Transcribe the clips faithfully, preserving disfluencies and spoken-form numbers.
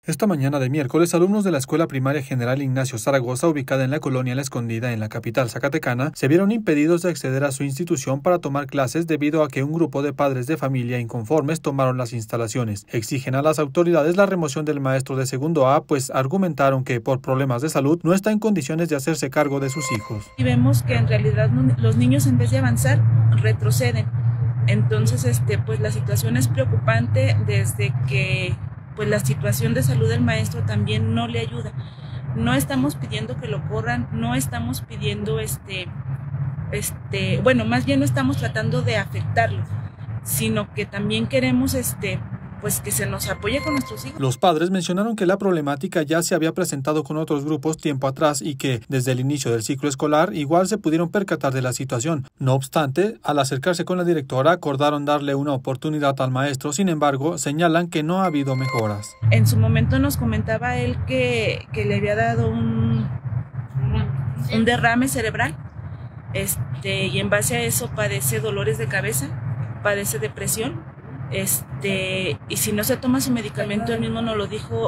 Esta mañana de miércoles, alumnos de la Escuela Primaria General Ignacio Zaragoza, ubicada en la colonia La Escondida, en la capital zacatecana, se vieron impedidos de acceder a su institución para tomar clases debido a que un grupo de padres de familia inconformes tomaron las instalaciones. Exigen a las autoridades la remoción del maestro de segundo A, pues argumentaron que por problemas de salud no está en condiciones de hacerse cargo de sus hijos. Y vemos que en realidad los niños, en vez de avanzar, retroceden. Entonces, este, pues la situación es preocupante desde que pues la situación de salud del maestro también no le ayuda. No estamos pidiendo que lo corran, no estamos pidiendo, este, este, bueno, más bien no estamos tratando de afectarlo, sino que también queremos, este, pues que se nos apoye con nuestros hijos. Los padres mencionaron que la problemática ya se había presentado con otros grupos tiempo atrás y que desde el inicio del ciclo escolar igual se pudieron percatar de la situación. No obstante, al acercarse con la directora acordaron darle una oportunidad al maestro. Sin embargo, señalan que no ha habido mejoras. En su momento nos comentaba él que, que le había dado un, un derrame cerebral, este, y en base a eso padece dolores de cabeza, padece depresión. Este, y si no se toma su medicamento, él mismo nos lo dijo,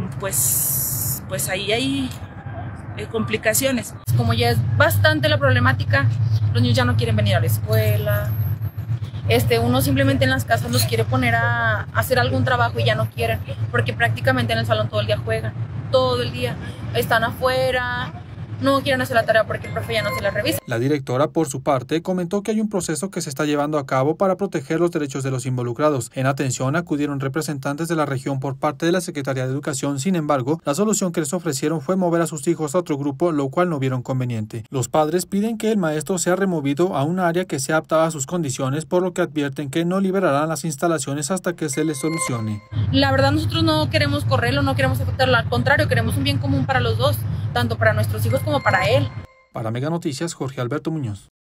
pues, pues ahí hay eh, complicaciones. Como ya es bastante la problemática, los niños ya no quieren venir a la escuela, este, uno simplemente en las casas los quiere poner a, a hacer algún trabajo y ya no quieren, porque prácticamente en el salón todo el día juegan, todo el día, están afuera, no quieren hacer la tarea porque el profe ya no se la revisa. La directora, por su parte, comentó que hay un proceso que se está llevando a cabo para proteger los derechos de los involucrados. En atención acudieron representantes de la región por parte de la Secretaría de Educación. Sin embargo, la solución que les ofrecieron fue mover a sus hijos a otro grupo, lo cual no vieron conveniente. Los padres piden que el maestro sea removido a un área que sea apta a sus condiciones, por lo que advierten que no liberarán las instalaciones hasta que se les solucione. La verdad, nosotros no queremos correrlo, no queremos afectarlo, al contrario, queremos un bien común para los dos, tanto para nuestros hijos como para él. Para Mega Noticias, Jorge Alberto Muñoz.